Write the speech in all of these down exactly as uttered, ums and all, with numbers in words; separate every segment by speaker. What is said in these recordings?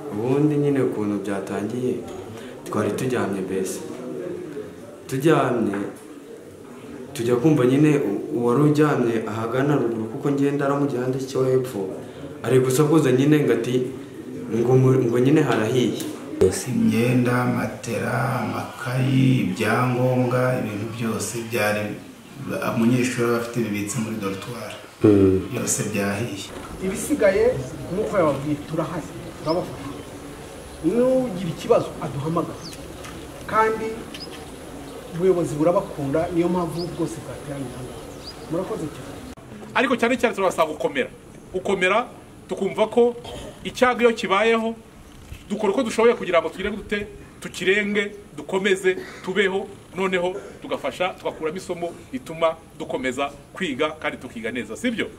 Speaker 1: ubundi nyine ukuntu byatangiye twari tujyamye mbese tujyamye tujya kumva nyine uwari ujyamye ahagana ruguru kuko ngenda ara mu gihande cyo hepfo ari gusakuza nyine ngati ngo ngo nyine harahiye
Speaker 2: imyenda, matera, amakayi, ibyangombwa, ibintu byose byari umunyeshuri bafite bibitse muri dortoir byose byahiye.
Speaker 3: Ibisigaye nk'uko yababwiye turahari turabafasha, n'ugira ikibazo aduhamagara kandi ubuyobozi burabakunda, niyo mpamvu bwose bwateranye hano. Murakoze cyane.
Speaker 4: Ariko cyane cyane turabasaba gukomera gukomera tukumva ko icyago iyo kibayeho dukora uko dushoboye kugira ngo tugire dute tukirenge dukomeze tubeho, noneho tugafasha tugakuramo isomo ituma dukomeza kwiga kandi tukiga neza, sibyo?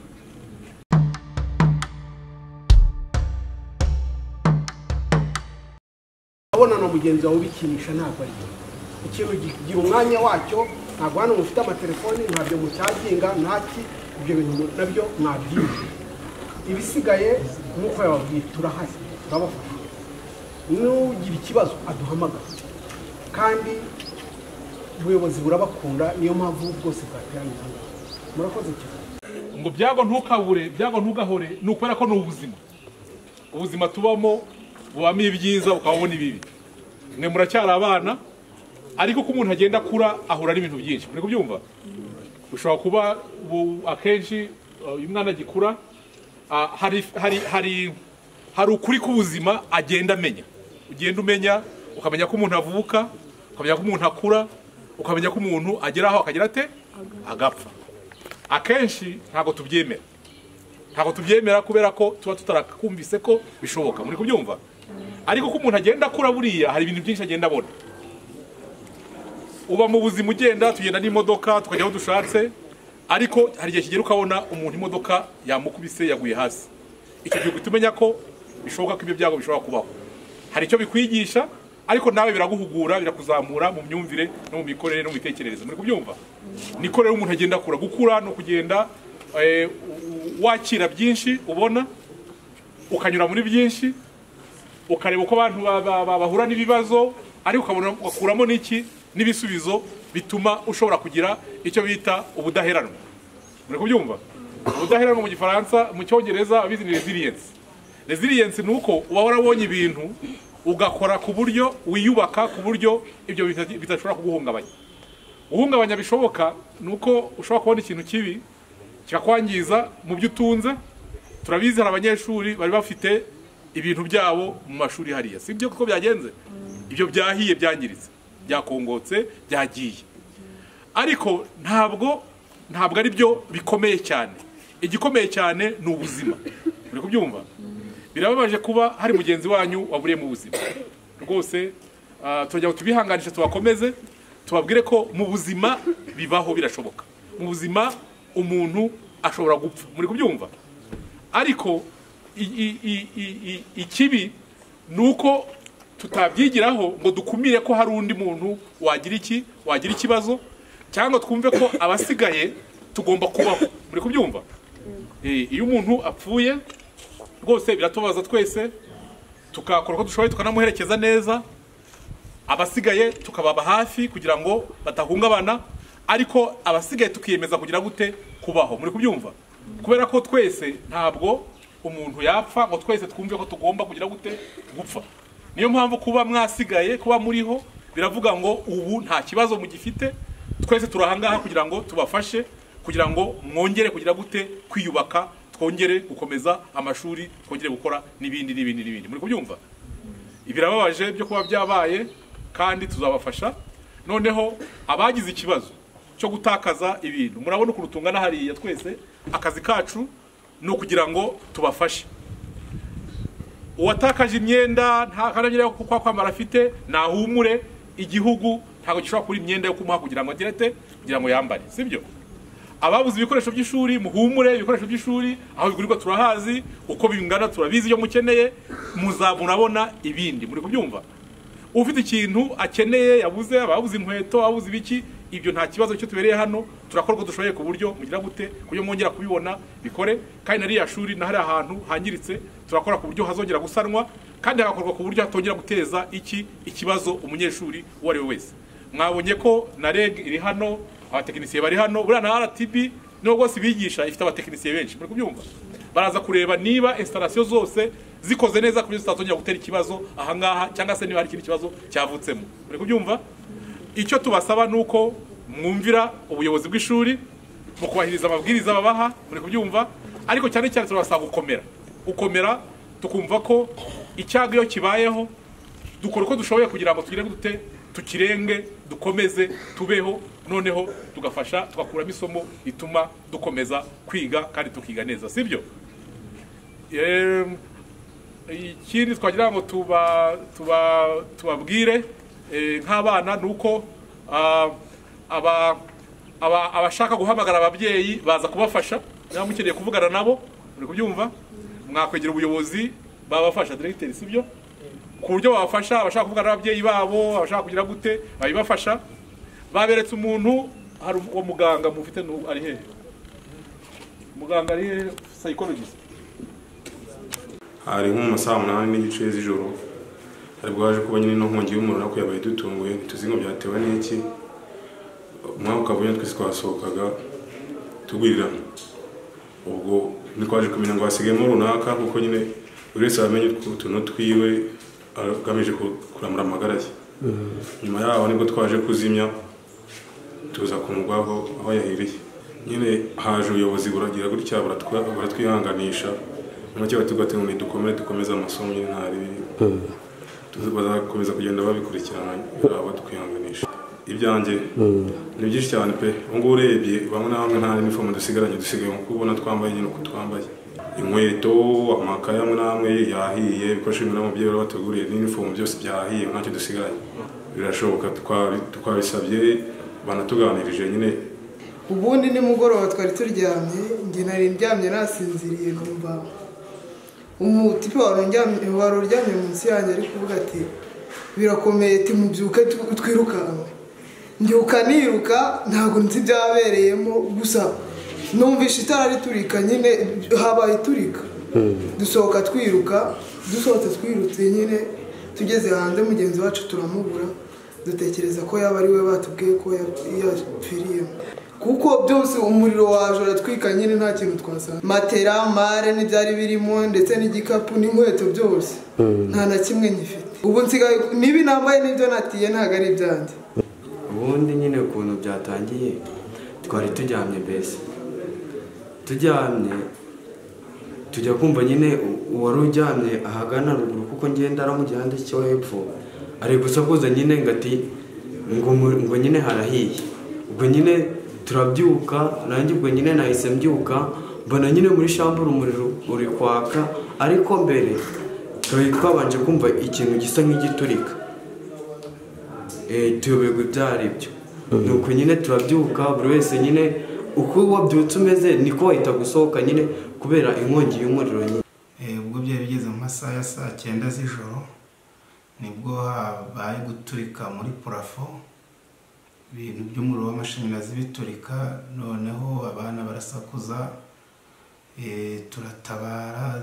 Speaker 3: Abona na mugenzi wawe bikinisha ntabwo ari ikintu gigira umwanya wacyo, ntabwo hano mufite amatelefoni, ntabyo mucyaginga ntaki, ibyo bintu nabyo mwabyinshi. Ibisigaye nk'uko yababwiye turahari turabafasha, n'ugira ikibazo aduhamagara kandi ubuyobozi burabakunda, niyo mpamvu bwose bwateranye hano. Murakoze cyane.
Speaker 4: Ngo byago ntukabure byago ntugahore ni ukubera ko ni ubuzima ubuzima tubamo bubamo ibyiza ukabona ibibi. Mwe muracyari abana, ariko ko umuntu agenda akura ahura n'ibintu byinshi, muri kubyumva. Ushobora kuba akenshi uyu mwana agikura hari hari hari hari ukuri k'ubuzima agenda amenya, ugenda umenya ukamenya ko umuntu avuka, ukamenya ko umuntu akura, ukamenya ko umuntu agera aho akagira ate agapfa. Akenshi ntago tubyemera ntago tubyemera kubera ko tuba tutarakumvise ko bishoboka, muri kubyumva. Ariko ko umuntu agenda akura buriya hari ibintu byinshi agenda abona. Uba mu buzima ugenda, tugenda n'imodoka tukajya aho dushatse, ariko hari igihe kigera ukabona umuntu imodoka yamukubise yaguye hasi. Icyo gihe tumenya ko bishoboka ko ibyo byago bishobora kubaho. Hari icyo bikwigisha, ariko nawe biraguhugura, birakuzamura mu myumvire no mu mikorere no mu mitekerereze, muri kubyumva. Niko rero umuntu agenda akura, gukura no kugenda eh, wakira byinshi ubona, ukanyura muri byinshi, ukareba uko abantu bahura n'ibibazo, ariko ukabona ugakuramo n'iki n'ibisubizo bituma ushobora kugira icyo bita ubudaheranwa, muri kubyumva. Ubudaheranwa mu Gifaransa, mu Cyongereza abizi ni resilience. Resilience ni uko uba warabonye ibintu ugakora ku buryo wiyubaka, ku buryo ibyo bitashobora kuguhungabanya. Guhungabanya bishoboka ni uko ushobora kubona ikintu kibi kikakwangiza mu byo utunze. Turabizi hari abanyeshuri bari bafite ibintu byabo mu mashuri hariya, sibyo kuko byagenze, ibyo byahiye, byangiritse, byakongotse, byagiye. Ariko ntabwo ntabwo ari byo bikomeye cyane. Igikomeye cyane ni ubuzima, muri kubyumva. Birababaje kuba hari mugenzi wanyu waburiye mu buzima rwose. Tujya tubihanganisha, tubakomeze, tubabwire ko mu buzima bibaho, birashoboka. Mu buzima umuntu ashobora gupfa, muri kubyumva. Ariko ikibi ni uko tutabyigiraho ngo dukumire ko hari undi muntu wagira iki wagira ikibazo, cyangwa twumve ko abasigaye tugomba kubaho, muri kubyumva. Iyo umuntu apfuye rwose biratubaza twese, tukakora ko dushoboye tukanamuherekeza neza, abasigaye tukababa hafi kugira ngo batahungabana, ariko abasigaye tukiyemeza kugira gute kubaho, muri kubyumva. Kubera ko twese ntabwo umuntu yapfa ngo twese twumve ko tugomba kugira gute gupfa. Niyo mpamvu kuba mwasigaye, kuba muriho, biravuga ngo ubu nta kibazo mugifite, twese turahangaha kugira ngo tubafashe, kugira ngo mwongere kugira gute kwiyubaka, twongere gukomeza amashuri, twongere gukora n'ibindi n'ibindi n'ibindi, muri kubyumva. Ibirababaje byo kuba byabaye, kandi tuzabafasha. Noneho abagize ikibazo cyo gutakaza ibintu, murabona ukuntu tungana hariya twese, akazi kacu no kugira ngo tubafashe. Uwatakaje imyenda nta kananyira kwa kwamara afite, nahumure, igihugu ntago gishobora kuri imyenda yo kumuha kugira ngo agirete kugira ngo yambare, sibyo? Ababuze ibikoresho by'ishuri, muhumure, ibikoresho by'ishuri aho bigurirwa turahazi, uko bingana turabizi iyo mukeneye, muzabunabona ibindi, muri kubyumva. Ufite ikintu akeneye, yabuze, ababuze inkweto, ababuze ibiki, ibyo nta kibazo cyo tubereye hano, turakora ko dushoboye ku buryo mugira gute kuyo mwongera kubibona bikore. Kandi nari ya shuri na hari ahantu hangiritse, turakora ku buryo hazongera gusanwa, kandi hagakorwa ku buryo hatongera guteza iki ikibazo umunyeshuri uwo ari we wese. Mwabonye ko na R E G iri hano, abatekinisiye bari hano, buriya na R T B nubwo bose bigisha ifite abatekinisiye benshi, muri kubyumva, baraza kureba niba installation zose zikoze neza kuburyo zitatongera gutera ikibazo ahangaha, cyangwa se niba hari ikindi kibazo cyavutsemo, muri kubyumva. Icyo tubasaba nuko mwumvira ubuyobozi bw'ishuri mu kubahiriza amabwiriza babaha, muri kubyumva, ariko cyane cyane turabasaba gukomera gukomera tukumva ko icyago iyo kibayeho dukora uko dushoboye kugira ngo tugire gute tukirenge, dukomeze tubeho, noneho tugafasha tugakuramo isomo ituma dukomeza kwiga kandi tukiga neza, sibyo? Ikindi twagira ngo tuba tuba tubabwire nk'abana nuko aba aba abashaka guhamagara ababyeyi baza kubafasha, niba mukeneye kuvugana nabo, muri kubyumva, mwakwegera ubuyobozi babafasha directeur, sibyo? Ku buryo babafasha abashaka kuvugana n'ababyeyi babo, abashaka kugira gute babibafasha. Baberetse umuntu, hari uwo muganga mufite ari hehe? Muganga ari hehe? Psychologist.
Speaker 5: Hari nko mu saa munani n'igice z'ijoro, hari bwaje kuba nyine n'inkongi y'umuriro nako yabaye dutunguye, tuzi ngo byatewe n'iki. Umwaka ukavuye twese twasohokaga tugwirirana, ubwo ntitwaje kumenya ngo hasigayemo runaka, kuko nyine buri wese amenye utuntu twiwe agamije kuramura amagara ye. Nyuma yaho nibwo twaje kuzimya, tuza kumugwaho aho yahiriye. Nyine haje ubuyobozi buragira gutya buratwihanganisha, make batugate ngo dukomere dukomeza amasomo nyine ntari tuzakomeza kugenda babikurikirana abo twihanganisha. Ibyanjye ni byinshi cyane pe, ngo urebye bamwe na bamwe nta uniform dusigaranye, dusigaye mu kubona twambaye nyine uko twambaye, inkweto, amakaye amwe namwe yahiye, ibikoresho bimwe n'umubyeyi bateguriye n'uniform byose byahiye, ntacyo dusigaranye. Birashoboka twabisabye banatuganirije nyine.
Speaker 6: Ubundi ni mugoroba twari turyamye, nge nari ndyamye nasinziriye, numva umutipe warondyamye waroryamye munsi yanjye ari kuvuga ati birakomeye, timubyuke twirukanwe. Ndyuka niruka, ntabwo nzi byabereyemo, gusa numvisha itara riturika, nyine habaye iturika. Dusohoka twiruka, dusohotse twirutse nyine, tugeze hanze mugenzi wacu turamubura, dutekereza ko yaba ari we batubwiye ko yapfiriye, kuko byose umuriro waje uratwika nyine nta kintu twasanga. Matera, mare n'ibyari birimo, ndetse n'igikapu n'inkweto byose nta na kimwe nyifite. Ubu nsigaye nibi nambaye n'ibyo natiye ntago ari ibyanjye.
Speaker 1: Ubundi nyine ukuntu byatangiye, twari turyamye mbese turyamye tujya kumva nyine uwari uryamye ahagana ruguru, kuko ngenda ara mu gihande cyo hepfo, ari gusakuza nyine ngati ngo ngo nyine harahiye. Ubwo nyine turabyuka, nanjye ubwo nyine nahise mbyuka, mbona nyine muri shambura umuriro uri kwaka, ariko mbere twari twabanje kumva ikintu gisa nk'igiturika, eh tuyoberwa ibyari byo. Nuko nyine turabyuka, buri wese nyine uko wabyutse umeze niko wahita gusohoka nyine kubera inkongi y'umuriro nyine.
Speaker 2: Eh ubwo byari bigeze mu masaha ya saa cyenda z'ijoro, nibwo habaye guturika muri parafo, ibintu by'umuriro w'amashanyarazi biturika, noneho abana barasakuza, eh turatabara,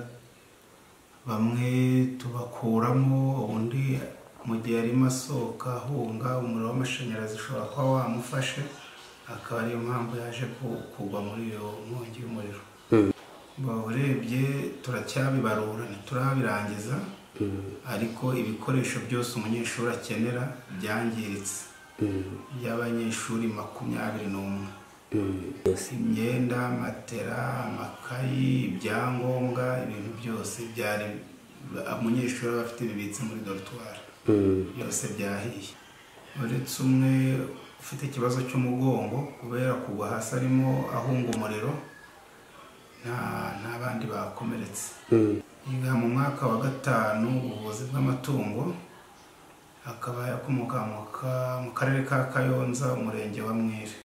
Speaker 2: bamwe tubakuramo, ubundi mu gihe arimo asohoka ahunga umuriro w'amashanyarazi ushobora kuba wamufashe, akaba ariyo mpamvu yaje kugwa muri iyo nkongi y'umuriro. Urebye turacyabibarura ntiturabirangiza, ariko ibikoresho byose umunyeshuri akenera byangiritse, by'abanyeshuri makumyabiri n'umwe. Imyenda, matera, amakayi, ibyangombwa, ibintu byose byari umunyeshuri aba afite bibitse muri dortoir, byose byahiye. Uretse umwe ufite ikibazo cy'umugongo kubera kugwa hasi arimo ahunga umuriro, nta n'abandi bakomeretse. Yiga mu mwaka wa gatanu ubuvuzi bw'amatungo, akaba yakomoka mu karere ka Kayonza, umurenge wa Mwiri.